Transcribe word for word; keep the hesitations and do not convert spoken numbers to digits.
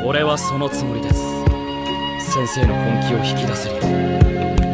俺はそのつもりです。先生の本気を引き出せるよう